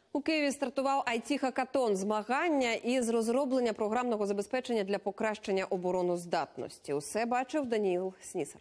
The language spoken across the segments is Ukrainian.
У Києві стартував IT-хакатон – змагання із розроблення програмного забезпечення для покращення обороноздатності. Усе бачив Даніл Снісар.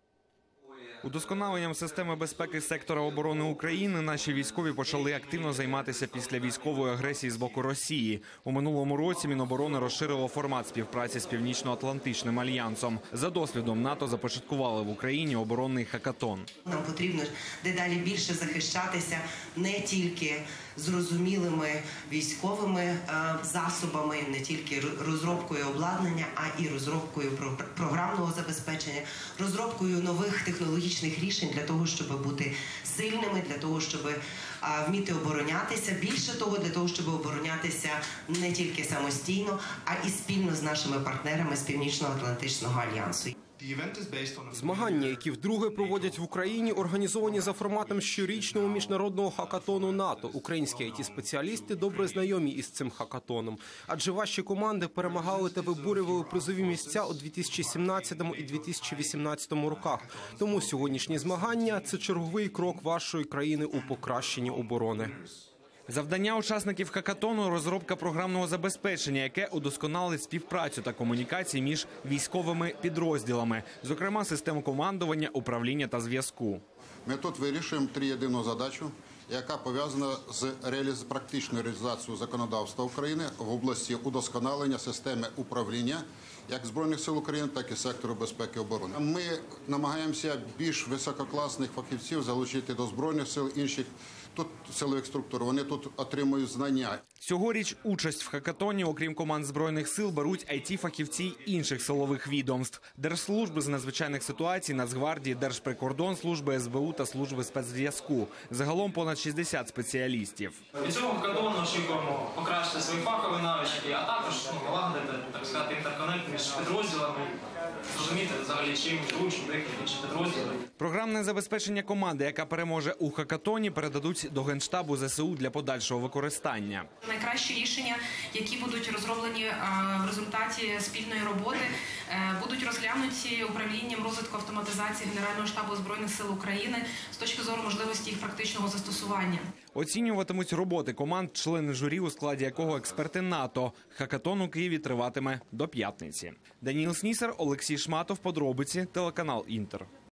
Удосконаленням системи безпеки сектора оборони України наші військові почали активно займатися після військової агресії з боку Росії. У минулому році Міноборони розширило формат співпраці з Північно-Атлантичним альянсом. За досвідом НАТО започаткували в Україні оборонний хакатон. Нам потрібно дедалі більше захищатися не тільки зрозумілими військовими засобами, не тільки розробкою обладнання, а і розробкою програмного забезпечення, розробкою нових технологічних рішень для того, щоб бути сильними, для того, щоб вміти оборонятися. Більше того, для того, щоб оборонятися не тільки самостійно, а і спільно з нашими партнерами з Північно-Атлантичного альянсу. Змагання, які вдруге проводять в Україні, організовані за форматом щорічного міжнародного хакатону НАТО. Українські IT-спеціалісти добре знайомі із цим хакатоном. Адже ваші команди перемагали та виборювали призові місця у 2017 і 2018 роках. Тому сьогоднішні змагання – це черговий крок вашої країни у покращенні оборони. Завдання учасників хакатону – розробка програмного забезпечення, яке удосконалить співпрацю та комунікації між військовими підрозділами, зокрема систему командування, управління та зв'язку. Ми тут вирішуємо єдину задачу, яка пов'язана з практичною реалізацією законодавства України в області удосконалення системи управління як Збройних сил України, так і сектору безпеки і оборони. Ми намагаємося більш висококласних фахівців залучити до Збройних сил інших тут силових структур. Вони тут отримують знання. Цьогоріч участь в хакатоні, окрім команд Збройних сил, беруть IT-фахівці інших силових відомств – Держслужби з надзвичайних ситуацій, Нацгвардії, Держприкордонслужби, СБУ та Служби спецзв'язку. Загалом понад 60 спеціалістів. Від цього хакатону очікуємо покращити свої фахові навички, а також налагодити, так сказати, інтерконект між підрозділами, зрозуміти взагалі, чим живуть інші підрозділи. Програмне забезпечення команди, яка переможе у хакатоні, передадуть до Генштабу ЗСУ для подальшого використання. Найкращі рішення, які будуть розроблені в результаті спільної роботи, будуть розглянуті управлінням розвитку автоматизації Генерального штабу Збройних сил України з точки зору можливості їх практичного застосування. Оцінюватимуть роботи команд члени журі, у складі якого експерти НАТО. Хакатон у Києві триватиме до п'ятниці. Даніл Снісар, Олексій Шматов, подробиці, телеканал Інтер.